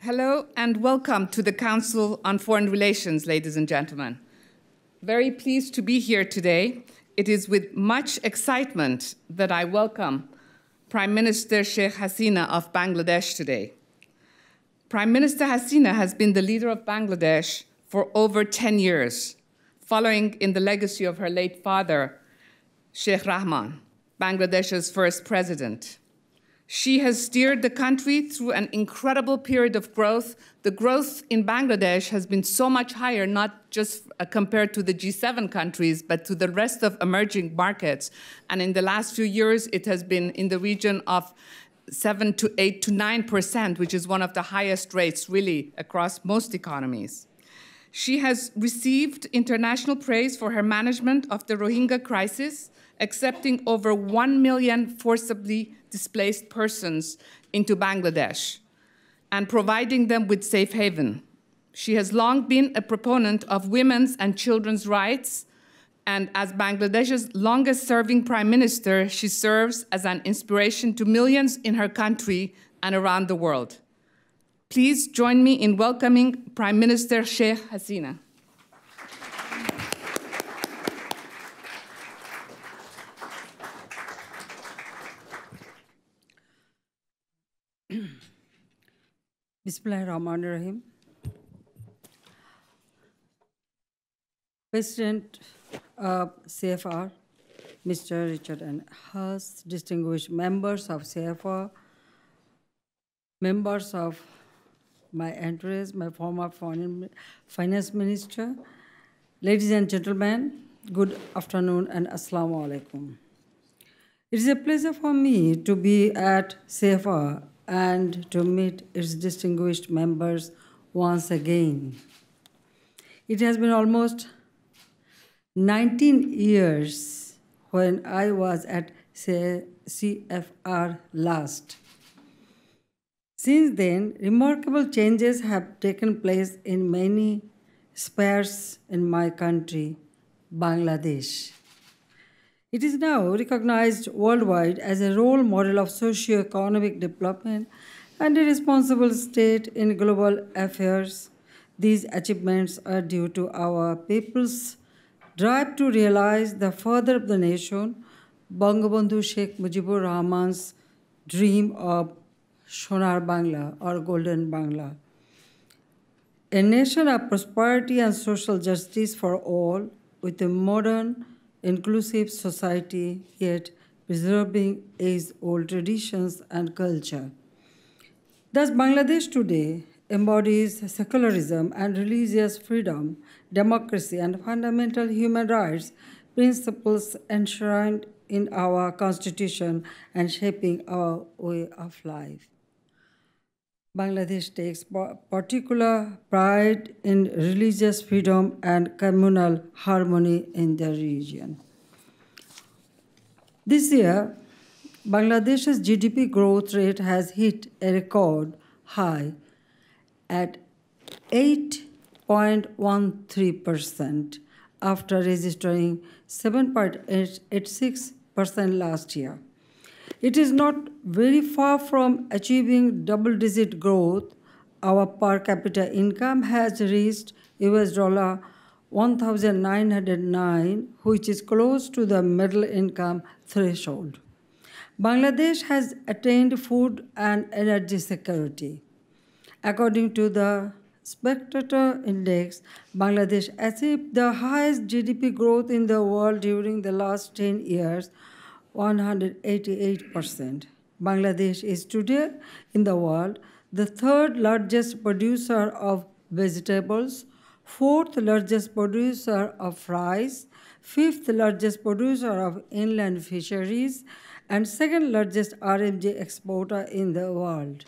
Hello and welcome to the Council on Foreign Relations, ladies and gentlemen. Very pleased to be here today. It is with much excitement that I welcome Prime Minister Sheikh Hasina of Bangladesh today. Prime Minister Hasina has been the leader of Bangladesh for over 10 years, following in the legacy of her late father, Sheikh Rahman, Bangladesh's first president. She has steered the country through an incredible period of growth. The growth in Bangladesh has been so much higher, not just compared to the G7 countries, but to the rest of emerging markets. And in the last few years, it has been in the region of 7 to 8 to 9%, which is one of the highest rates really across most economies. She has received international praise for her management of the Rohingya crisis, accepting over 1 million forcibly displaced persons into Bangladesh and providing them with safe haven. She has long been a proponent of women's and children's rights, and as Bangladesh's longest-serving prime minister, she serves as an inspiration to millions in her country and around the world. Please join me in welcoming Prime Minister Sheikh Hasina. Bismillahirrahmanirrahim. President of CFR, Mr. Richard N. Haas, distinguished members of CFR, members of my entourage, my former finance minister, ladies and gentlemen, good afternoon and assalamu alaikum. It is a pleasure for me to be at CFR and to meet its distinguished members once again. It has been almost 19 years when I was at CFR last. Since then, remarkable changes have taken place in many spheres in my country, Bangladesh. It is now recognized worldwide as a role model of socio-economic development and a responsible state in global affairs. These achievements are due to our people's drive to realize the father of the nation, Bangabandhu Sheikh Mujibur Rahman's dream of Sonar Bangla or Golden Bangla, a nation of prosperity and social justice for all, with a modern, inclusive society, yet preserving age-old traditions and culture. Thus, Bangladesh today embodies secularism and religious freedom, democracy, and fundamental human rights principles enshrined in our constitution and shaping our way of life. Bangladesh takes particular pride in religious freedom and communal harmony in the region. This year, Bangladesh's GDP growth rate has hit a record high at 8.13% after registering 7.86% last year. It is not very far from achieving double-digit growth. Our per capita income has reached $1,909, which is close to the middle income threshold. Bangladesh has attained food and energy security. According to the Spectator Index, Bangladesh achieved the highest GDP growth in the world during the last 10 years, 188%. Bangladesh is today in the world the third largest producer of vegetables, fourth largest producer of rice, fifth largest producer of inland fisheries, and second largest RMG exporter in the world.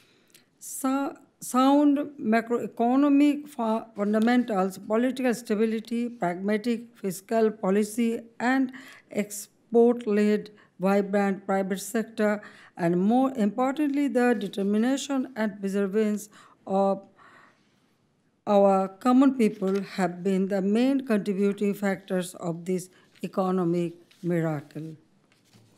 Sound macroeconomic fundamentals, political stability, pragmatic fiscal policy, and export-led vibrant private sector, and more importantly, the determination and perseverance of our common people have been the main contributing factors of this economic miracle.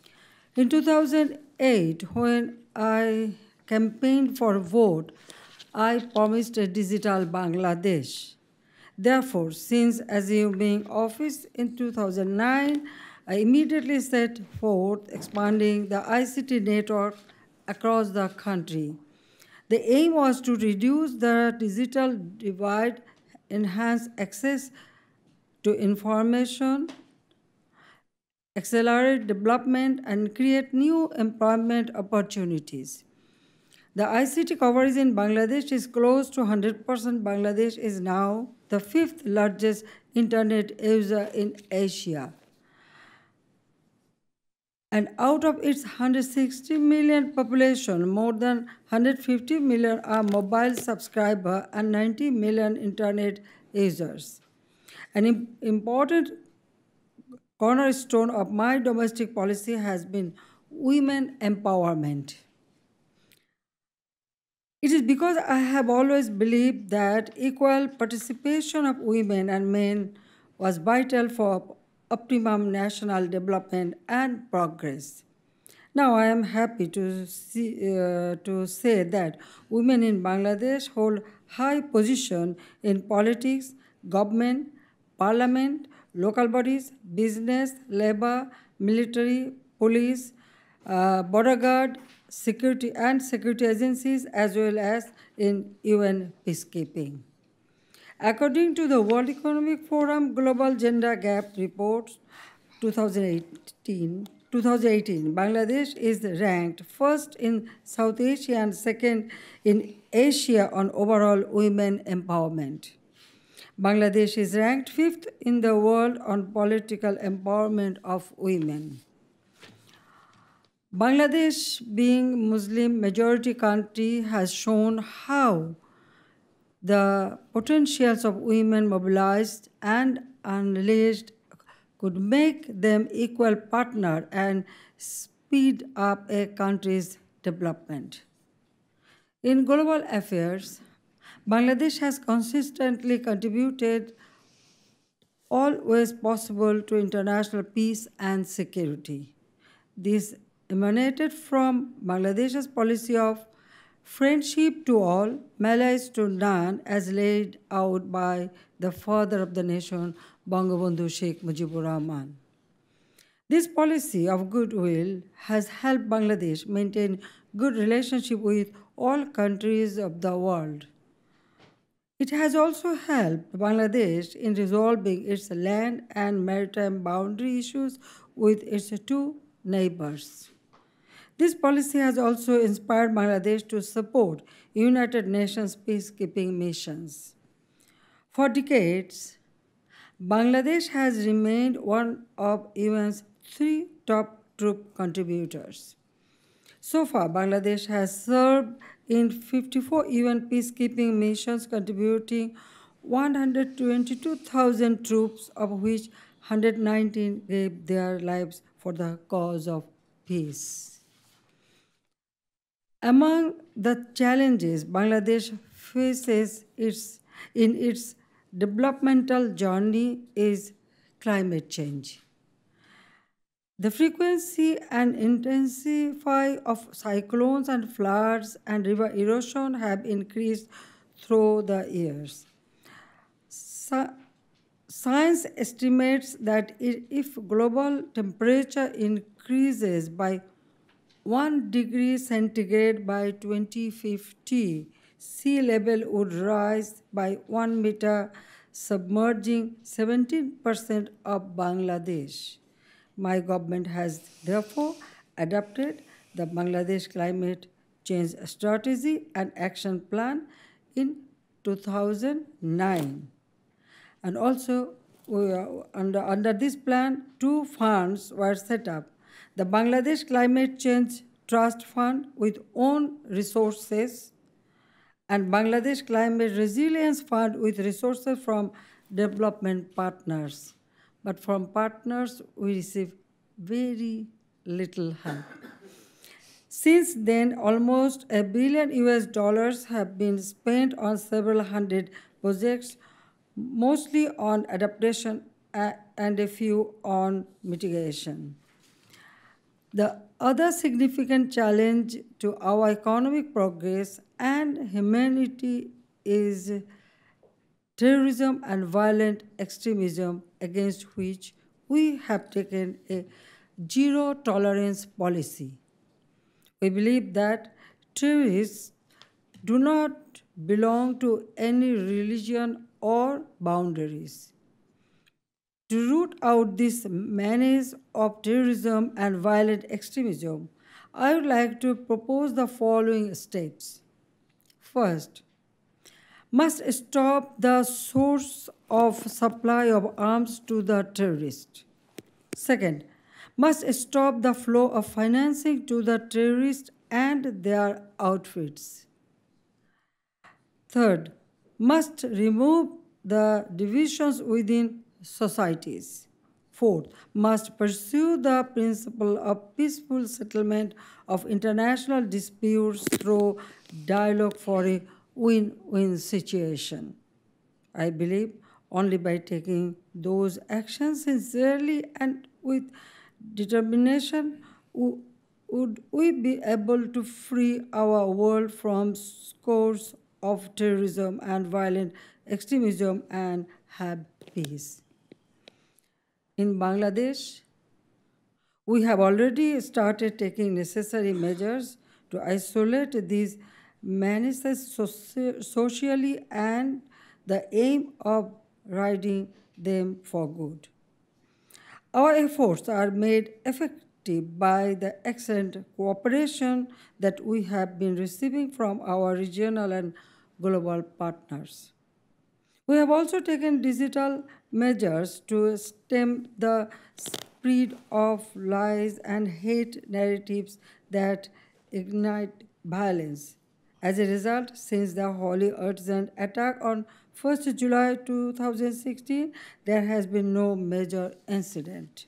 In 2008, when I campaigned for a vote, I promised a digital Bangladesh. Therefore, since assuming office in 2009, I immediately set forth expanding the ICT network across the country. The aim was to reduce the digital divide, enhance access to information, accelerate development, and create new employment opportunities. The ICT coverage in Bangladesh is close to 100%. Bangladesh is now the fifth largest internet user in Asia. And out of its 160 million population, more than 150 million are mobile subscribers and 90 million internet users. An important cornerstone of my domestic policy has been women empowerment. It is because I have always believed that equal participation of women and men was vital for optimum national development and progress. Now, I am happy to say that women in Bangladesh hold high position in politics, government, parliament, local bodies, business, labor, military, police, border guard, security agencies, as well as in UN peacekeeping. According to the World Economic Forum Global Gender Gap Report 2018, Bangladesh is ranked first in South Asia and second in Asia on overall women empowerment. Bangladesh is ranked fifth in the world on political empowerment of women. Bangladesh, being Muslim majority country, has shown how the potentials of women mobilized and unleashed could make them equal partner and speed up a country's development. In global affairs, Bangladesh has consistently contributed all ways possible to international peace and security. This emanated from Bangladesh's policy of friendship to all, malice to none, as laid out by the father of the nation, Bangabandhu Sheikh Mujibur Rahman. This policy of goodwill has helped Bangladesh maintain good relationship with all countries of the world. It has also helped Bangladesh in resolving its land and maritime boundary issues with its two neighbors. This policy has also inspired Bangladesh to support United Nations peacekeeping missions. For decades, Bangladesh has remained one of UN's three top troop contributors. So far, Bangladesh has served in 54 UN peacekeeping missions, contributing 122,000 troops, of which 119 gave their lives for the cause of peace. Among the challenges Bangladesh faces in its developmental journey is climate change. The frequency and intensity of cyclones and floods and river erosion have increased through the years. Science estimates that if global temperature increases by 1 degree centigrade by 2050, sea level would rise by 1 meter, submerging 17% of Bangladesh. My government has therefore adopted the Bangladesh Climate Change Strategy and Action Plan in 2009. And also, under this plan, two funds were set up: the Bangladesh Climate Change Trust Fund with own resources and Bangladesh Climate Resilience Fund with resources from development partners. But from partners, we receive very little help. Since then, almost $1 billion have been spent on several hundred projects, mostly on adaptation and a few on mitigation. The other significant challenge to our economic progress and humanity is terrorism and violent extremism, against which we have taken a zero tolerance policy. We believe that terrorists do not belong to any religion or boundaries. To root out this menace of terrorism and violent extremism, I would like to propose the following steps. First, must stop the source of supply of arms to the terrorists. Second, must stop the flow of financing to the terrorists and their outfits. Third, must remove the divisions within societies. Fourth, must pursue the principle of peaceful settlement of international disputes through dialogue for a win-win situation. I believe only by taking those actions sincerely and with determination would we be able to free our world from scores of terrorism and violent extremism and have peace. In Bangladesh, we have already started taking necessary measures to isolate these menaces socially and the aim of ridding them for good. Our efforts are made effective by the excellent cooperation that we have been receiving from our regional and global partners. We have also taken digital measures to stem the spread of lies and hate narratives that ignite violence. As a result, since the Holy Earth attack on 1st July 2016, there has been no major incident.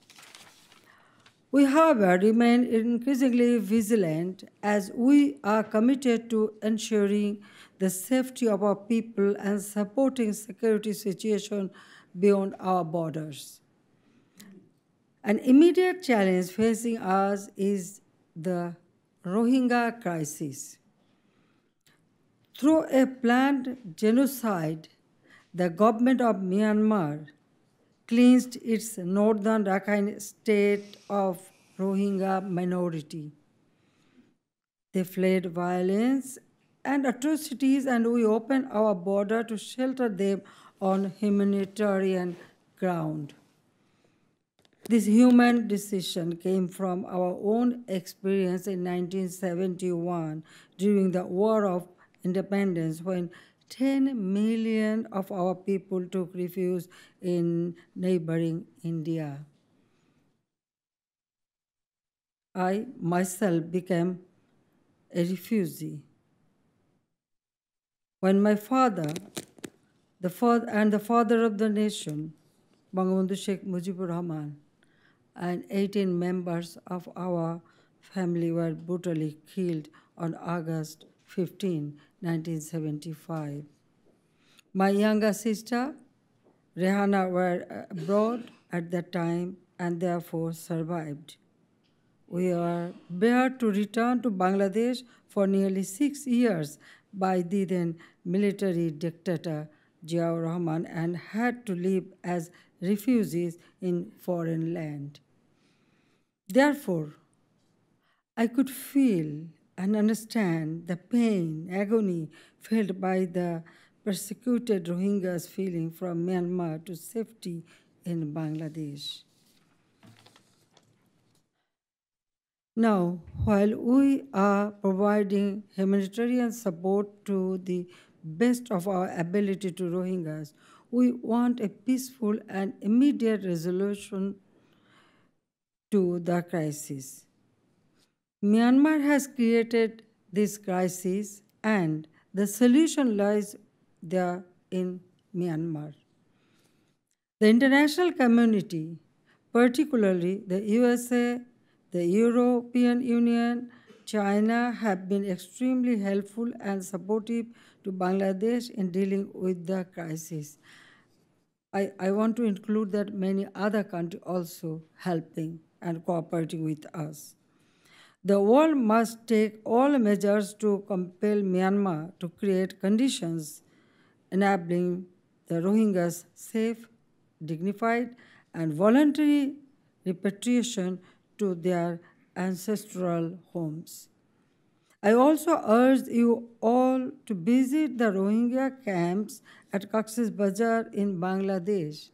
We, however, remain increasingly vigilant as we are committed to ensuring the safety of our people and supporting security situation beyond our borders. An immediate challenge facing us is the Rohingya crisis. Through a planned genocide, the government of Myanmar cleansed its northern Rakhine state of Rohingya minority. They fled violence and atrocities, and we opened our border to shelter them on humanitarian ground. This human decision came from our own experience in 1971 during the War of Independence, when 10 million of our people took refuge in neighboring India. I myself became a refugee. When my father, the father of the nation, Bangabandhu Sheikh Mujibur Rahman, and 18 members of our family were brutally killed on August 15, 1975. My younger sister, Rehana, were abroad at that time and therefore survived. We were brought to return to Bangladesh for nearly 6 years by the then military dictator Ziaur Rahman and had to live as refugees in foreign land. Therefore, I could feel and understand the pain, agony felt by the persecuted Rohingyas fleeing from Myanmar to safety in Bangladesh. Now, while we are providing humanitarian support to the best of our ability to Rohingyas, we want a peaceful and immediate resolution to the crisis. Myanmar has created this crisis, and the solution lies there in Myanmar. The international community, particularly the USA, the European Union, China, have been extremely helpful and supportive to Bangladesh in dealing with the crisis. I want to include that many other countries also helping and cooperating with us. The world must take all measures to compel Myanmar to create conditions enabling the Rohingyas safe, dignified, and voluntary repatriation to their ancestral homes. I also urge you all to visit the Rohingya camps at Cox's Bazar in Bangladesh.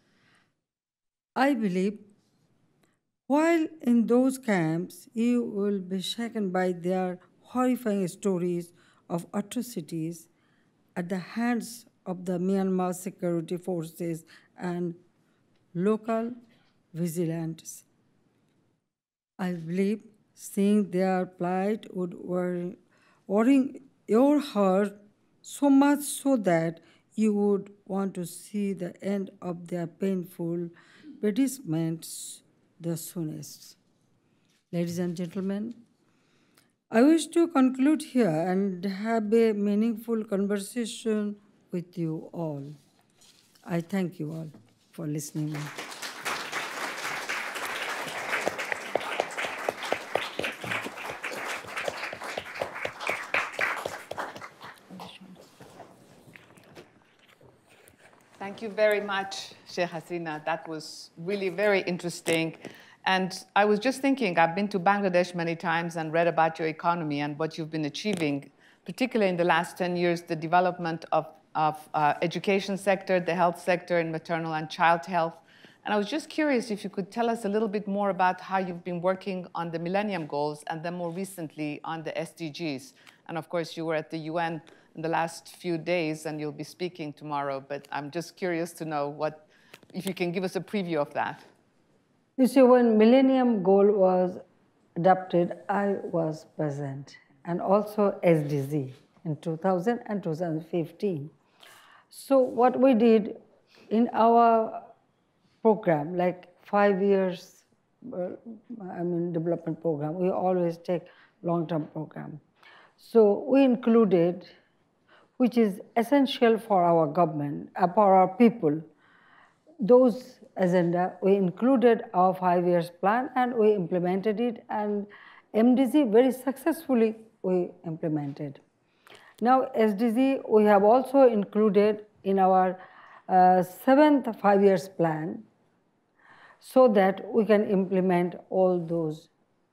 I believe while in those camps, you will be shaken by their horrifying stories of atrocities at the hands of the Myanmar security forces and local vigilantes. I believe seeing their plight would worry your heart so much so that you would want to see the end of their painful predicaments the soonest. Ladies and gentlemen, I wish to conclude here and have a meaningful conversation with you all. I thank you all for listening. Thank you very much, Sheikh Hasina. That was really very interesting. And I was just thinking, I've been to Bangladesh many times and read about your economy and what you've been achieving, particularly in the last 10 years, the development of education sector, the health sector, and maternal and child health. And I was just curious if you could tell us a little bit more about how you've been working on the Millennium Goals and then more recently on the SDGs. And of course, you were at the UN in the last few days, and you'll be speaking tomorrow. But I'm just curious to know if you can give us a preview of that. You see, when Millennium Goal was adopted, I was present, and also SDG in 2000 and 2015. So what we did in our program, like 5 years, development program, we always take long-term program. So we included, which is essential for our government, for our people, those agenda, we included our 5 years plan and we implemented it, and MDG very successfully we implemented. Now SDG we have also included in our 7th 5 years plan so that we can implement all those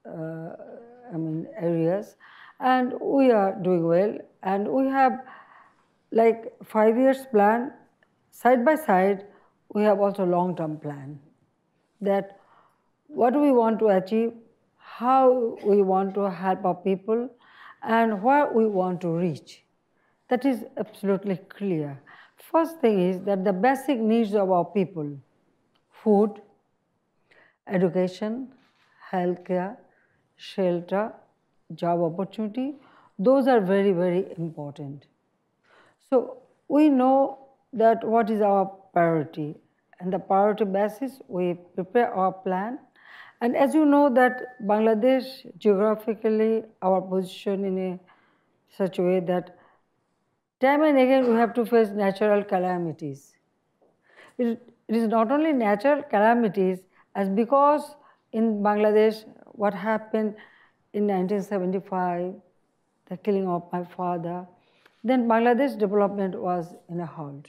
areas, and we are doing well, and we have like 5 years plan side by side. We have also long-term plan that what we want to achieve, how we want to help our people, and where we want to reach. That is absolutely clear. First thing is that the basic needs of our people, food, education, healthcare, shelter, job opportunity, those are very, very important. So we know that what is our priority, and the priority basis we prepare our plan. And as you know that Bangladesh geographically our position in a such a way that time and again we have to face natural calamities. It is not only natural calamities, as because in Bangladesh what happened in 1975, the killing of my father, then Bangladesh development was in a halt.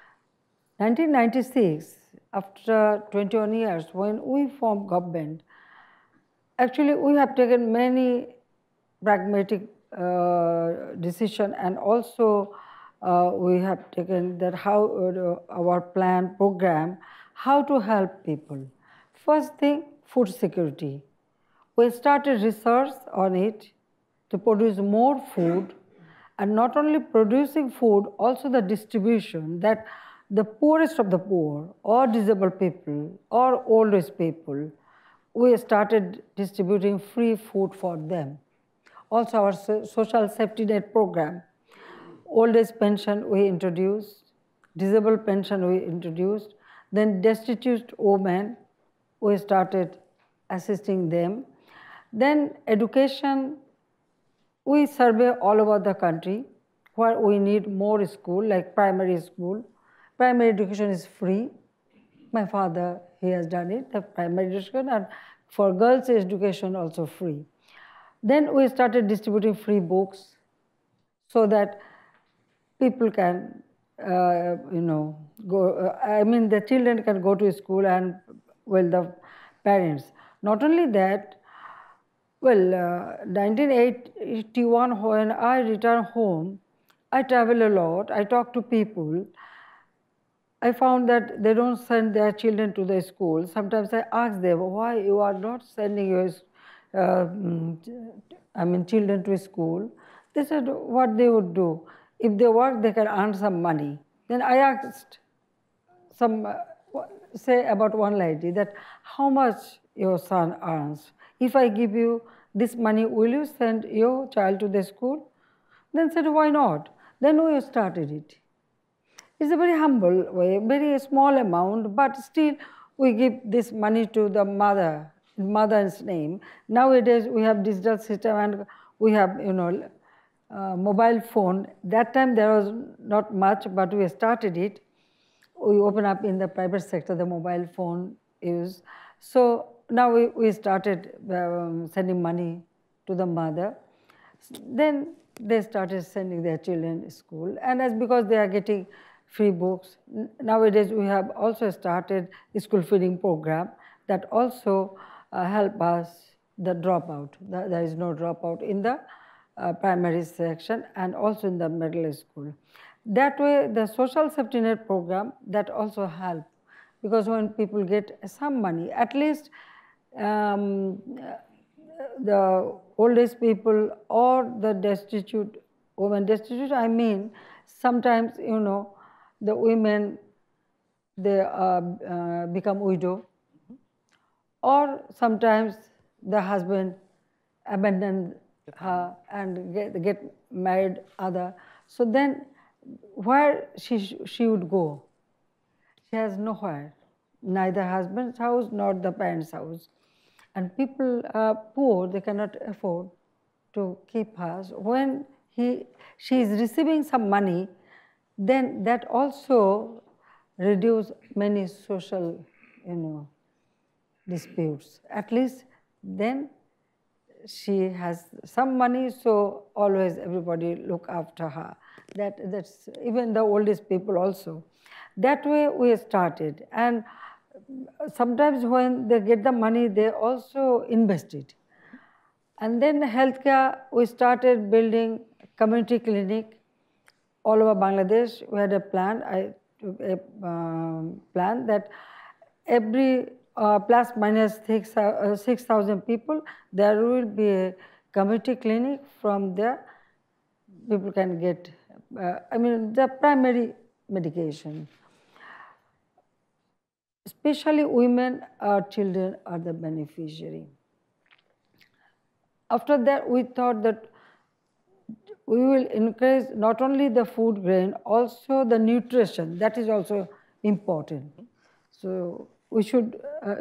1996, after 21 years, when we formed government, actually we have taken many pragmatic decisions, and also we have taken that how our plan program, how to help people. First thing, food security. We started research on it to produce more food, and not only producing food, also the distribution, that the poorest of the poor, or disabled people, or old age people, we started distributing free food for them. Also our social safety net program, old age pension we introduced, disabled pension we introduced, then destitute women, we started assisting them. Then education, we survey all over the country where we need more school, like primary school. Primary education is free. My father, he has done it, the primary education, and for girls education also free. Then we started distributing free books so that people can, go, the children can go to school and, well, the parents. Not only that, well, 1981, when I returned home, I travel a lot, I talk to people. I found that they don't send their children to the school. Sometimes I ask them, why you are not sending your children to school? They said what they would do. If they work, they can earn some money. Then I asked say about one lady that how much your son earns. If I give you this money, will you send your child to the school? Then said, why not? Then we started it. It's a very humble way, very small amount, but still we give this money to the mother, in mother's name. Nowadays we have digital system and we have, mobile phone. That time there was not much, but we started it. We open up in the private sector the mobile phone use. So now we started sending money to the mother. Then they started sending their children to school, and as because they are getting free books. Nowadays we have also started a school feeding program that also help us the dropout. There is no dropout in the primary section and also in the middle school. That way the social safety net program that also help, because when people get some money, at least the old age people or the destitute women, destitute I mean sometimes the women, they become widow, or sometimes the husband abandoned her and get married other. So then where she would go? She has nowhere, neither husband's house nor the parents' house. And people are poor, they cannot afford to keep her. When she is receiving some money, then that also reduce many social, disputes. At least then she has some money, so always everybody look after her. That's even the oldest people also. That way we started, and sometimes when they get the money, they also invest it. And then healthcare, we started building community clinic all over Bangladesh. We had a plan. I took a plan that every plus minus 6,000 people, there will be a community clinic. From there, people can get, the primary medication. Especially women or children are the beneficiary. After that, we thought that we will increase not only the food grain, also the nutrition. That is also important. So we should,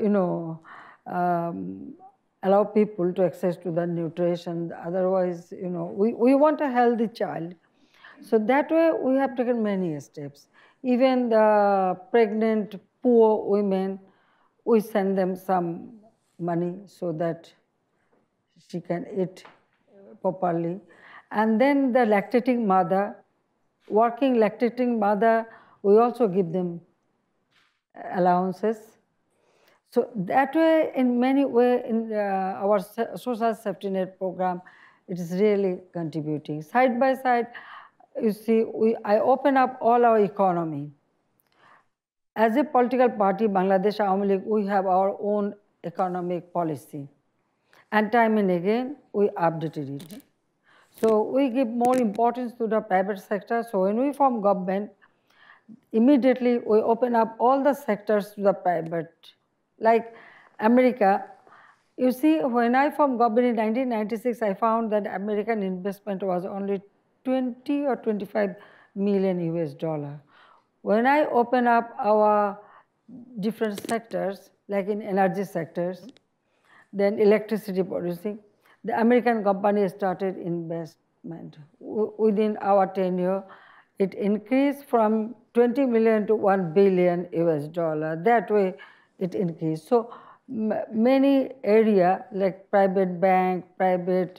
allow people to access to the nutrition. Otherwise, we want a healthy child. So that way, we have taken many steps. Even the pregnant, poor women, we send them some money so that she can eat properly. And then the lactating mother, working lactating mother, we also give them allowances. So that way, in many ways, in our social safety net program, it is really contributing. Side by side, you see, I open up all our economy. As a political party, Bangladesh Awami League, we have our own economic policy. And time and again, we updated it. So we give more importance to the private sector. So when we form government, immediately we open up all the sectors to the private. Like America, you see, when I formed government in 1996, I found that American investment was only 20 or 25 million US dollar. When I open up our different sectors, like in energy sectors, then electricity producing, the American company started investment. Within our tenure, it increased from 20 million to 1 billion US dollar. That way it increased. So many area like private bank, private,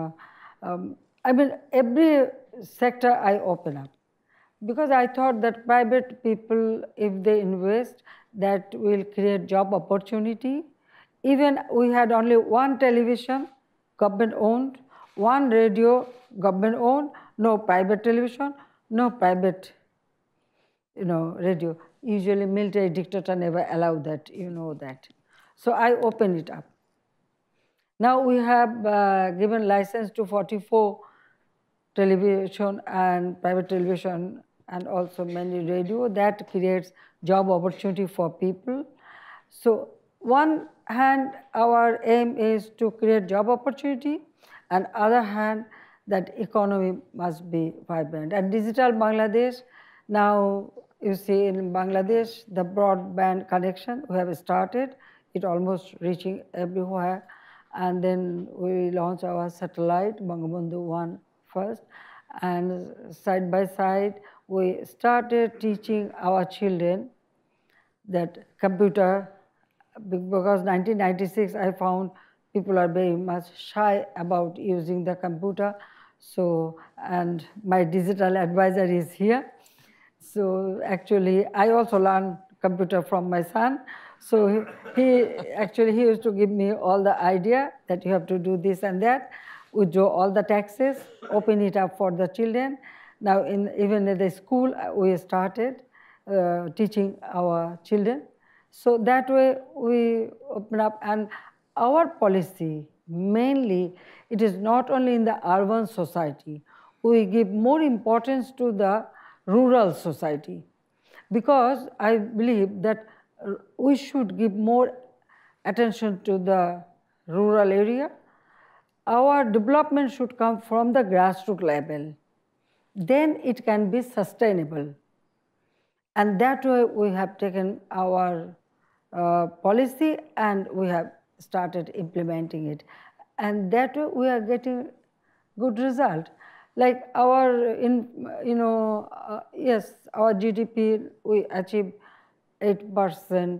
I mean every sector I open up. Because I thought that private people, if they invest, that will create job opportunity. Even we had only one television, government owned, one radio, government owned, no private television, no private, radio. Usually military dictator never allow that, you know that. So I opened it up. Now we have given license to 44 television and private television and also many radio. That creates job opportunity for people. So one hand our aim is to create job opportunity, and other hand that economy must be vibrant. And digital Bangladesh, now you see in Bangladesh the broadband connection we have started, it almost reaching everywhere. And then we launched our satellite, Bangabandhu 1 first. And side by side, we started teaching our children that computer, because 1996 I found people are very much shy about using the computer. So, and my digital advisor is here. So actually, I also learned computer from my son. So he used to give me all the idea that you have to do this and that. Withdraw all the taxes, open it up for the children. Now, even in the school, we started teaching our children. So that way we open up, and our policy mainly, it is not only in the urban society. We give more importance to the rural society, because I believe that we should give more attention to the rural area. Our development should come from the grassroots level. Then it can be sustainable. And that way we have taken our policy and we have started implementing it. And that way we are getting good result. Like our, yes, our GDP, we achieved 8%,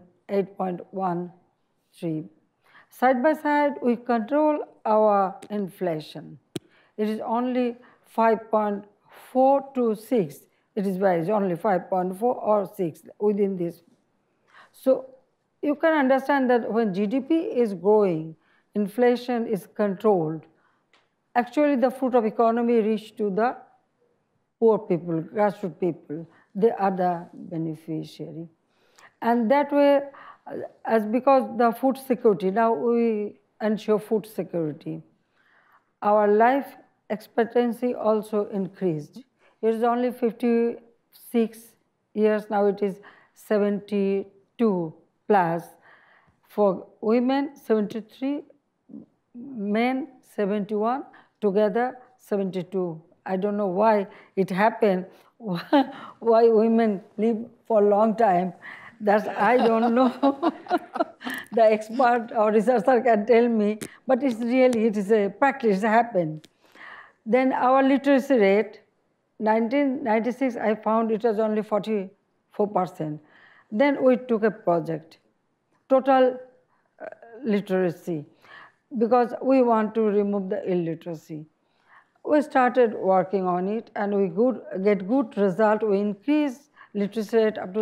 8.13. Side by side, we control our inflation. It is only 5.4 to 6. It is very, it's only 5.4 or 6 within this. So you can understand that when GDP is growing, inflation is controlled. Actually, the fruit of economy reach to the poor people, grassroots people. They are the beneficiary. And that way, as because the food security, now we ensure food security. Our life expectancy also increased. It is only 56 years, now it is 72 plus. For women, 73, men, 71, together 72. I don't know why it happened, why women live for a long time. That's, I don't know. The expert or researcher can tell me, but it's really, it is a practice, it happened. Then our literacy rate, 1996, I found it was only 44%. Then we took a project, total literacy, because we want to remove the illiteracy. We started working on it and we get good result. We increased literacy rate up to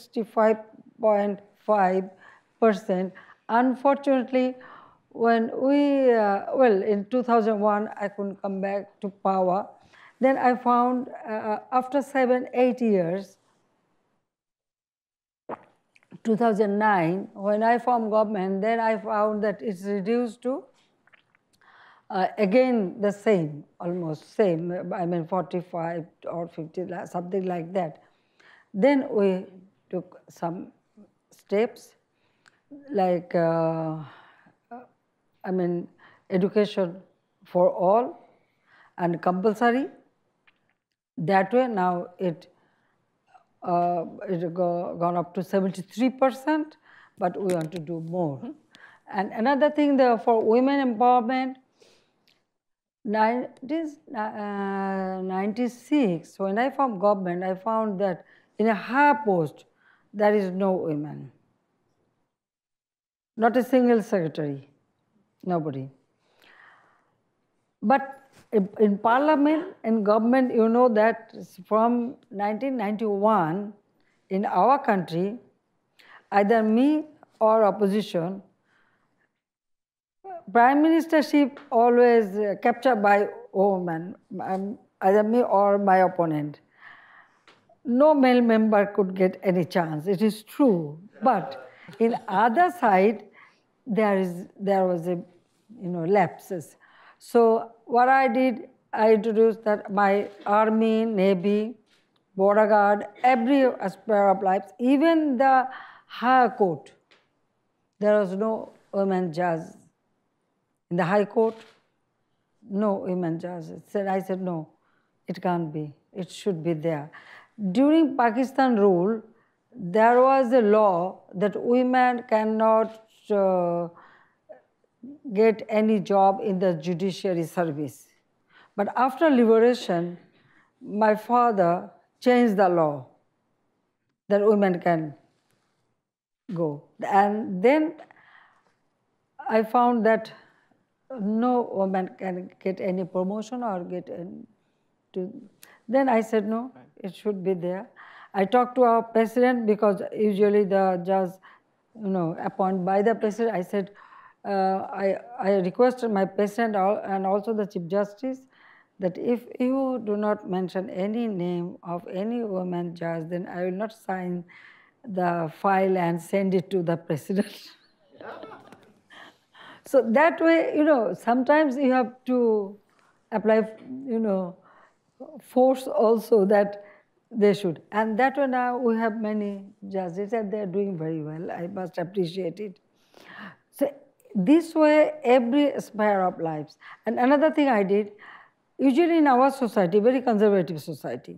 65.5%. Unfortunately, when we, in 2001, I couldn't come back to power. Then I found after 7-8 years, 2009, when I formed government, then I found that it's reduced to again the same, almost same, I mean 45 or 50, something like that. Then we took some steps like, education for all and compulsory. That way now it gone up to 73%, but we want to do more. And another thing, for women empowerment, 1996, when I formed government, I found that in a higher post, there is no women. not a single secretary, nobody. But in parliament and government, you know that from 1991, in our country, either me or opposition, prime ministership always captured by woman, either me or my opponent. No male member could get any chance. It is true, but in other side, there was a lapses. So what I did, I introduced that my army, navy, border guard, every aspect of life, even the higher court, there was no women judge. In the high court, no women judges. I said no, it can't be. It should be there. During Pakistan rule, there was a law that women cannot get any job in the judiciary service. But after liberation, my father changed the law that women can go. And then I found that no woman can get any promotion or get then I said no, it should be there. I talked to our president because usually the judge, appointed by the president. I said, I requested my president and also the chief justice that if you do not mention any name of any woman judge, then I will not sign the file and send it to the president. So that way, sometimes you have to apply, force also that they should. And that way now we have many judges and they're doing very well. I must appreciate it. So this way, every sphere of lives. And another thing I did, usually in our society, very conservative society,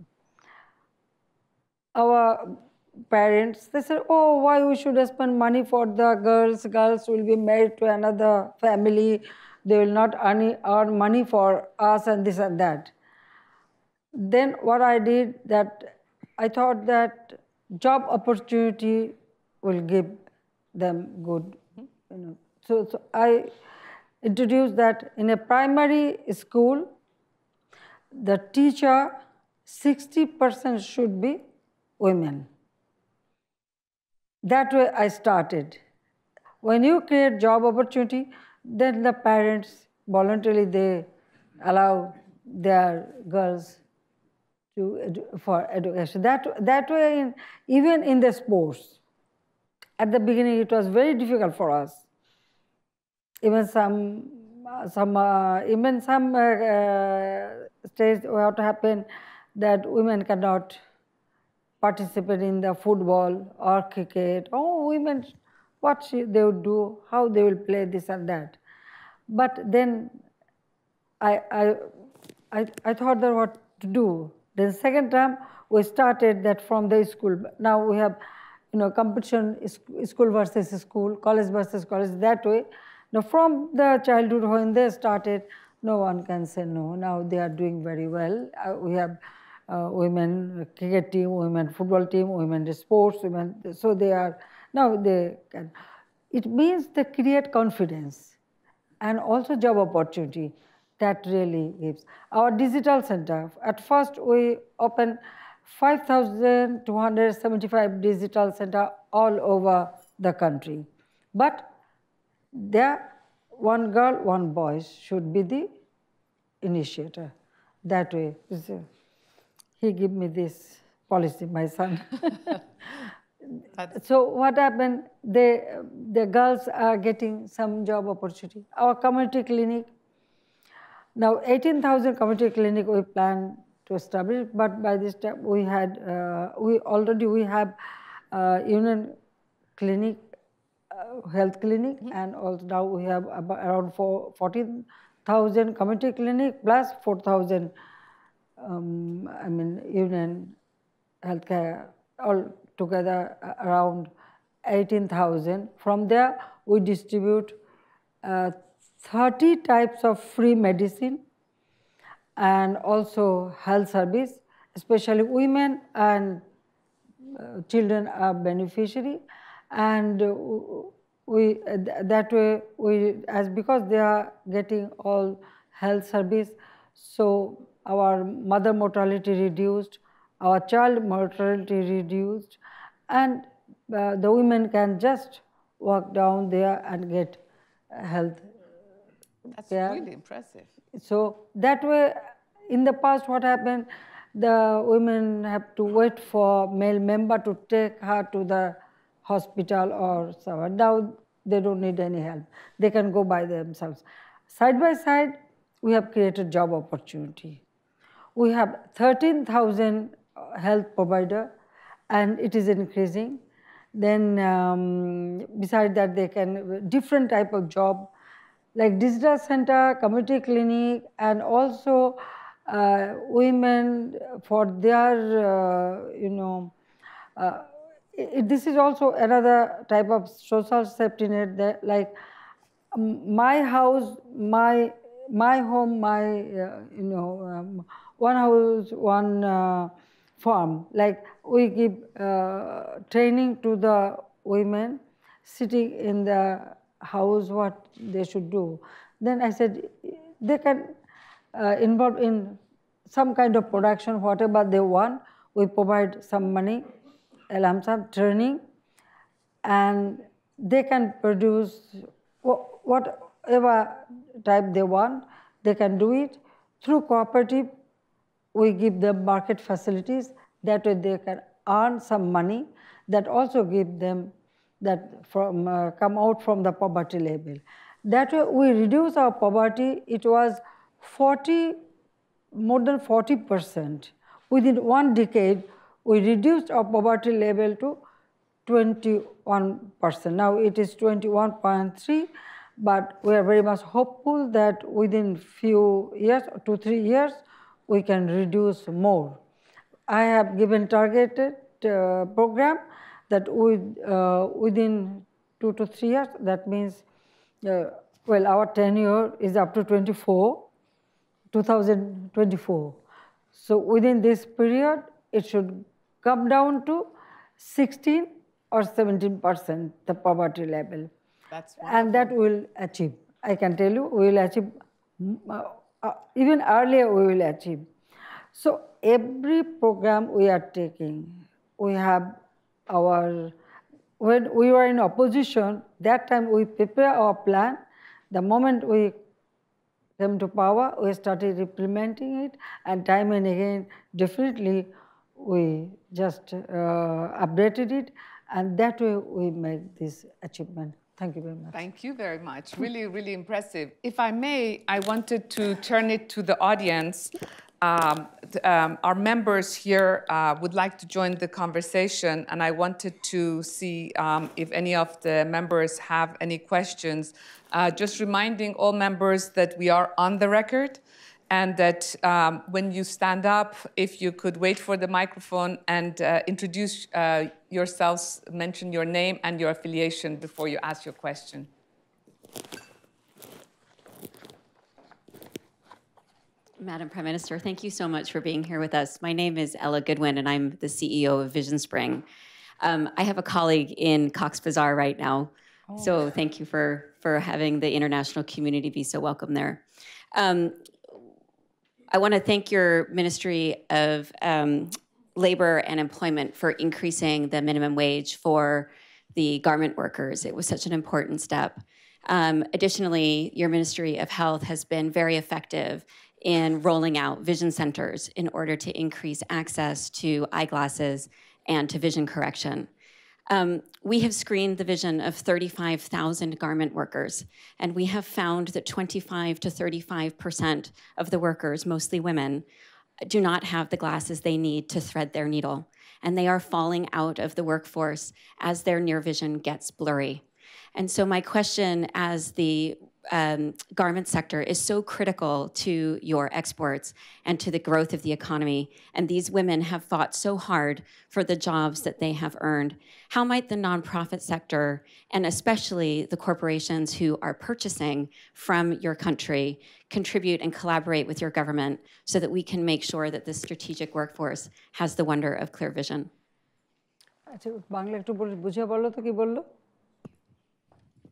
our parents, they said, oh, why we should spend money for the girls? Girls will be married to another family. They will not earn money for us and this and that. Then what I did, that I thought that job opportunity will give them good, So I introduced that in a primary school, the teacher, 60% should be women. That way I started. When you create job opportunity, then the parents voluntarily they allow their girls for education. That way, even in the sports, at the beginning it was very difficult for us. Even some states what happened that women cannot participate in the football or cricket. Oh, women, what they would do, how they will play this and that. But then I thought that what to do. Then second term we started that from the school. Now we have competition, school versus school, college versus college, that way. Now from the childhood when they started, no one can say no. Now they are doing very well. We have women cricket team, women football team, women sports, women. So they are, now they can. It means they create confidence and also job opportunity. That really gives. Our digital center, at first we opened 5,275 digital center all over the country. But there, one girl, one boy should be the initiator. That way, he gave me this policy, my son. So what happened, the girls are getting some job opportunity. Our community clinic, now 18,000 community clinic we plan to establish, but by this time we had, we have union clinic, health clinic, and also now we have about around 14,000 community clinic plus 4,000 union healthcare, all together around 18,000. From there we distribute 30 types of free medicine and also health service, especially women and children are beneficiary. And that way because they are getting all health service, so our mother mortality reduced, our child mortality reduced, and the women can just walk down there and get health That's care. really impressive. So that way, in the past, what happened, the women have to wait for male member to take her to the hospital or somewhere. Now they don't need any help. They can go by themselves. Side by side, we have created job opportunity. We have 13,000 health provider, and it is increasing. Then besides that, they can different type of job like digital center, community clinic, and also women for their this is also another type of social safety net that like my house, my home, my one house, one farm. Like we give training to the women sitting in the house what they should do. Then I said they can involve in some kind of production, whatever they want. We provide some money, a lump sum training, and they can produce whatever type they want. They can do it through cooperative. We give them market facilities. That way they can earn some money. That also give them that from come out from the poverty level. That way we reduce our poverty. It was more than 40%. Within 1 decade, we reduced our poverty level to 21%. Now it is 21.3, but we are very much hopeful that within few years, 2-3 years, we can reduce more. I have given targeted program that within 2 to 3 years, that means, well, our tenure is up to 2024. So within this period, it should come down to 16 or 17%, the poverty level. That's wonderful. And that we will achieve. I can tell you, we will achieve, even earlier we will achieve. So every program we are taking, we have our, when we were in opposition, that time we prepare our plan. The moment we came to power, we started implementing it, and time and again, definitely, we just updated it, and that way we make this achievement. Thank you very much. Thank you very much. Really, really impressive. If I may, I wanted to turn it to the audience. Our members here would like to join the conversation, and I wanted to see if any of the members have any questions. Just reminding all members that we are on the record, and that when you stand up, if you could wait for the microphone and introduce yourselves, mention your name and your affiliation before you ask your question. Madam Prime Minister, thank you so much for being here with us. My name is Ella Goodwin, and I'm the CEO of Vision Spring. I have a colleague in Cox's Bazar right now, so thank you for having the international community be so welcome there. I want to thank your Ministry of Labor and Employment for increasing the minimum wage for the garment workers. It was such an important step. Additionally, your Ministry of Health has been very effective in rolling out vision centers in order to increase access to eyeglasses and to vision correction. We have screened the vision of 35,000 garment workers, and we have found that 25 to 35% of the workers, mostly women, do not have the glasses they need to thread their needle, and they are falling out of the workforce as their near vision gets blurry. And so my question as the garment sector is so critical to your exports and to the growth of the economy, and these women have fought so hard for the jobs that they have earned. How might the nonprofit sector, and especially the corporations who are purchasing from your country, contribute and collaborate with your government so that we can make sure that this strategic workforce has the wonder of clear vision?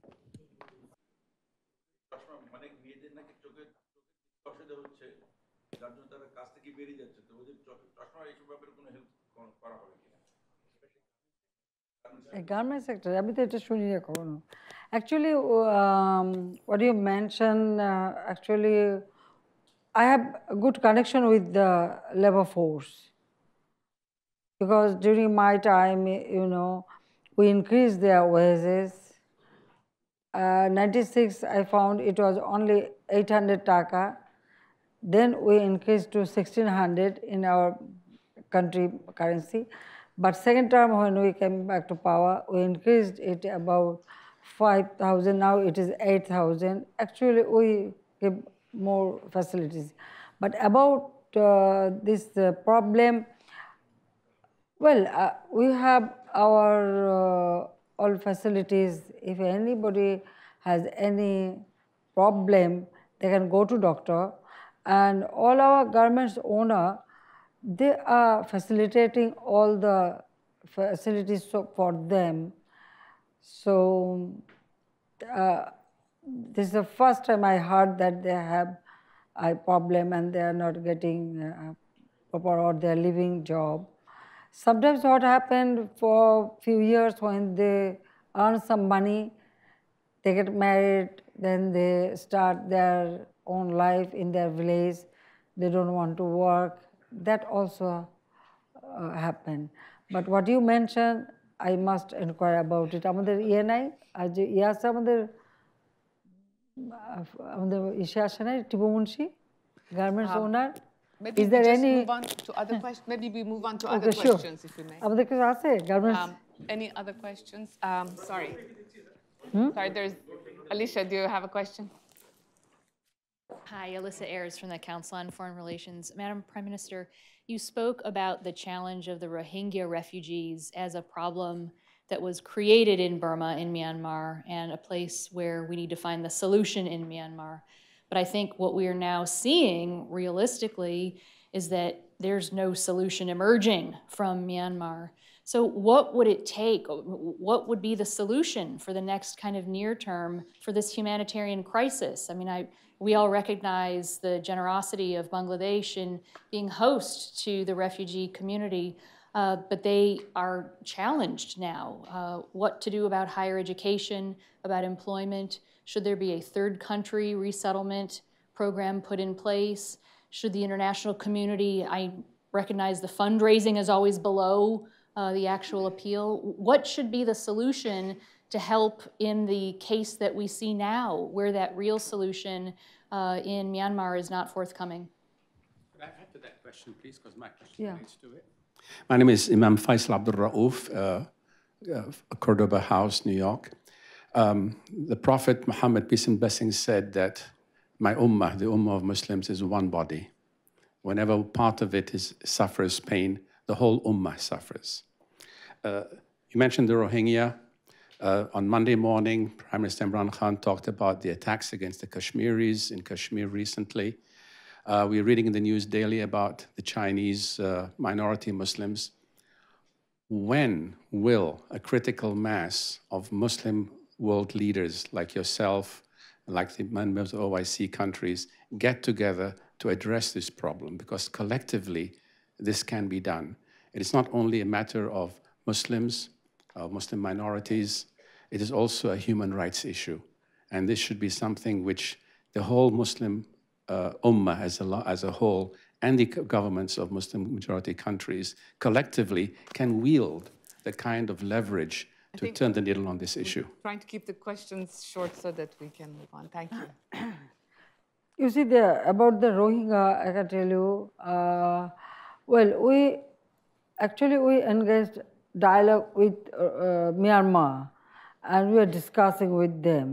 Garment sector, actually, what you mentioned, actually, I have a good connection with the labor force. Because during my time, we increased their wages. 96, I found it was only 800 taka. Then we increased to 1600 in our country currency. But second term, when we came back to power, we increased it about 5,000. Now it is 8,000. Actually, we give more facilities. But about this problem, well, we have our all facilities. If anybody has any problem, they can go to doctor. And all our garments owner, they are facilitating all the facilities for them. So this is the first time I heard that they have a problem and they are not getting proper or they are leaving job. Sometimes what happened for a few years when they earn some money, they get married, then they start their own life in their village. They don't want to work. That also happened. But what you mentioned, I must inquire about it. আমাদের নাই আজ আছে আমাদের ইসে আসে না Tipu Munshi garments owner Maybe we just move on to other questions. Maybe we move on to other questions, if we may. আমাদের কিছু আছে garments Any other questions? Sorry. Sorry, there's Alicia, do you have a question? Hi, Alyssa Ayers from the Council on Foreign Relations. Madam Prime Minister, you spoke about the challenge of the Rohingya refugees as a problem that was created in Burma, in Myanmar, and a place where we need to find the solution in Myanmar. But I think what we are now seeing realistically is that there's no solution emerging from Myanmar. So what would it take? What would be the solution for the next kind of near term for this humanitarian crisis? I mean, we all recognize the generosity of Bangladesh in being host to the refugee community, but they are challenged now. What to do about higher education, about employment? Should there be a third country resettlement program put in place? Should the international community, I recognize the fundraising is always below the actual appeal. What should be the solution to help in the case that we see now, where that real solution in Myanmar is not forthcoming? Could I add to that question, please, because my question relates to it? My name is Imam Faisal Abdul Rauf, Cordoba House, New York. The Prophet Muhammad, peace and blessings, said that my ummah, the ummah of Muslims, is one body. Whenever part of it suffers pain, the whole ummah suffers. You mentioned the Rohingya. On Monday morning, Prime Minister Imran Khan talked about the attacks against the Kashmiris in Kashmir recently. We're reading in the news daily about the Chinese minority Muslims. When will a critical mass of Muslim world leaders like yourself, like the members of OIC countries, get together to address this problem? Because collectively, this can be done. It is not only a matter of Muslims, Muslim minorities, it is also a human rights issue. And this should be something which the whole Muslim ummah as a whole and the governments of Muslim majority countries collectively can wield the kind of leverage to turn the needle on this issue. Trying to keep the questions short so that we can move on. Thank you. You see, about the Rohingya, I can tell you, well, we engaged dialogue with Myanmar, and we are discussing with them.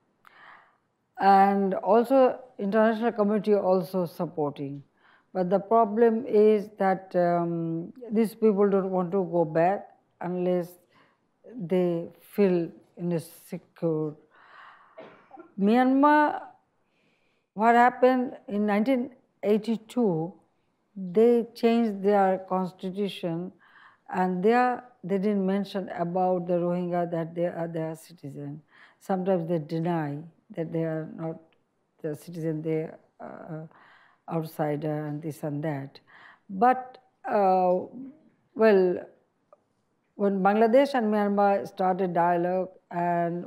And also, international community also supporting. But the problem is that these people don't want to go back unless they feel secure. Myanmar, what happened in 1982, they changed their constitution, and they didn't mention about the Rohingya that they are their citizen. Sometimes they deny that they are not the citizen. outsider and this and that. But, well, when Bangladesh and Myanmar started dialogue and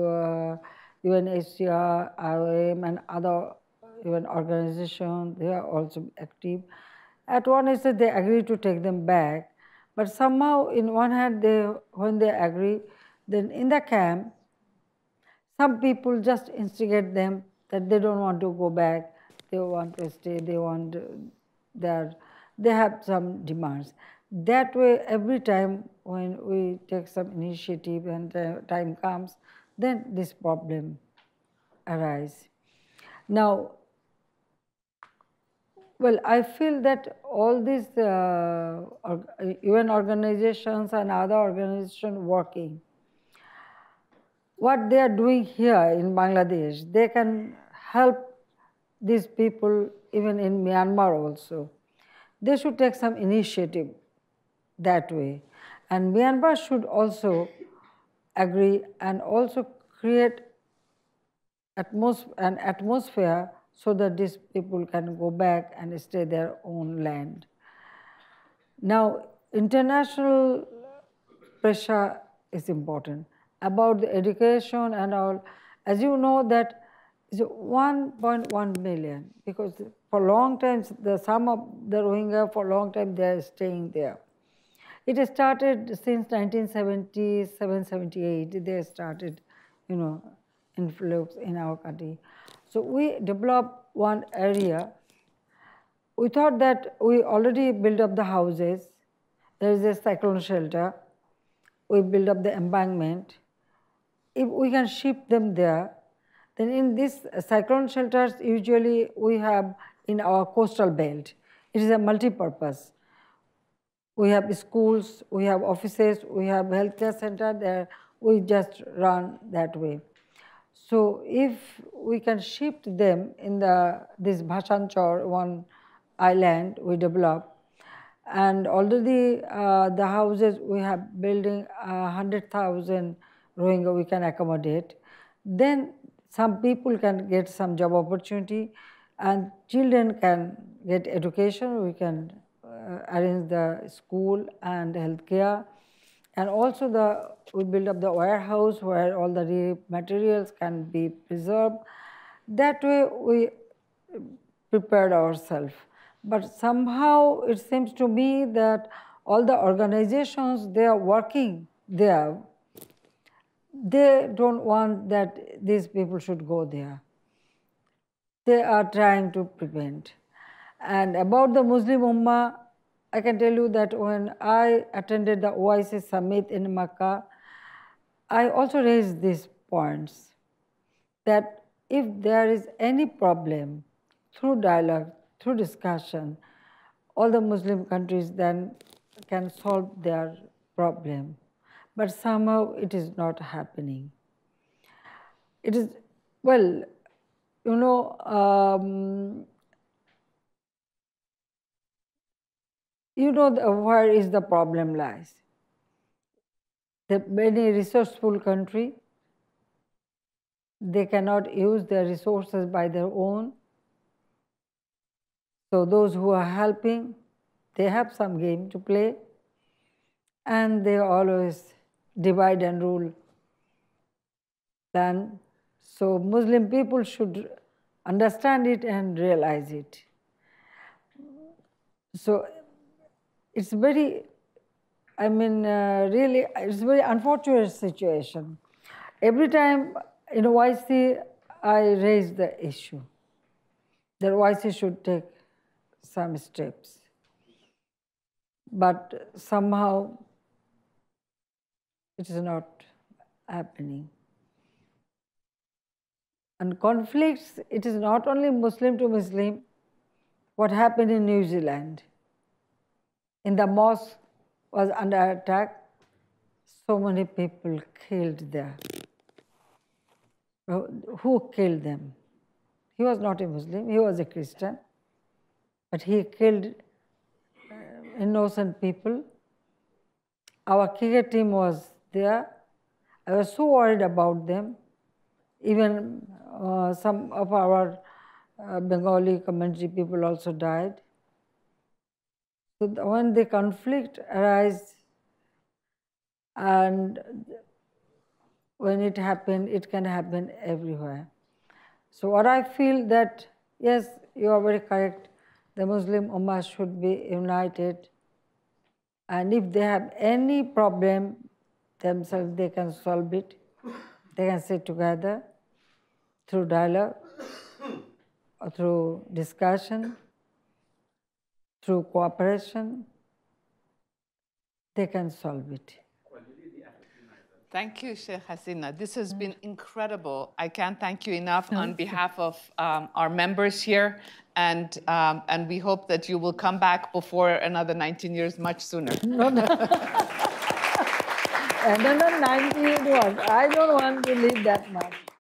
UNHCR, IOM and other UN organizations, they are also active. At one instance, they agreed to take them back. But somehow, in one hand, when they agree, then in the camp, some people just instigate them that they don't want to go back, they want to stay, they have some demands. That way, every time when we take some initiative and the time comes, then this problem arises. Now, well, I feel that all these UN organizations and other organizations working, what they are doing here in Bangladesh, they can help these people even in Myanmar also. They should take some initiative that way. And Myanmar should also agree and also create an atmosphere so that these people can go back and stay their own land. Now, international pressure is important. About the education and all, as you know that is 1.1 million, because for a long time, some of the Rohingya, for a long time, they are staying there. It started since 1977, 78, they started, influx in our country. So we developed one area. We thought that we already built up the houses. There is a cyclone shelter. We built up the embankment. If we can ship them there, then in these cyclone shelters, usually we have in our coastal belt. It is a multi-purpose. We have schools, we have offices, we have healthcare center there. We just run that way. So if we can shift them in this Bhasanchar, one island we develop, and already the houses we have building 100,000 Rohingya we can accommodate, then some people can get some job opportunity and children can get education. We can arrange the school and healthcare, and also we build up the warehouse where all the materials can be preserved. That way we prepared ourselves. But somehow it seems to me that all the organizations, they are working there. They don't want that these people should go there. They are trying to prevent. And about the Muslim Ummah, I can tell you that when I attended the OIC summit in Makkah, I also raised these points, that if there is any problem, through dialogue, through discussion, all the Muslim countries then can solve their problem. But somehow it is not happening. It is, well, where is the problem lies. The many resourceful country, they cannot use their resources by their own. So those who are helping, they have some game to play, and they always divide and rule land. So Muslim people should understand it and realize it. So it's very, really, it's a very unfortunate situation. Every time in OIC, I raise the issue that OIC should take some steps. But somehow it is not happening. And conflicts, it is not only Muslim to Muslim. What happened in New Zealand? In the mosque was under attack, so many people killed there. Who killed them? He was not a Muslim, he was a Christian, but he killed innocent people. Our cricket team was there. I was so worried about them. Even some of our Bengali community people also died. So when the conflict arises, and when it happens, it can happen everywhere. So what I feel that, yes, you are very correct, the Muslim Ummah should be united, and if they have any problem themselves, they can solve it. They can sit together through dialogue, or through discussion, through cooperation, they can solve it. Thank you, Sheikh Hasina. This has been incredible. I can't thank you enough on behalf of our members here, and we hope that you will come back before another 19 years, much sooner. Another 19 years, I don't want to live that much.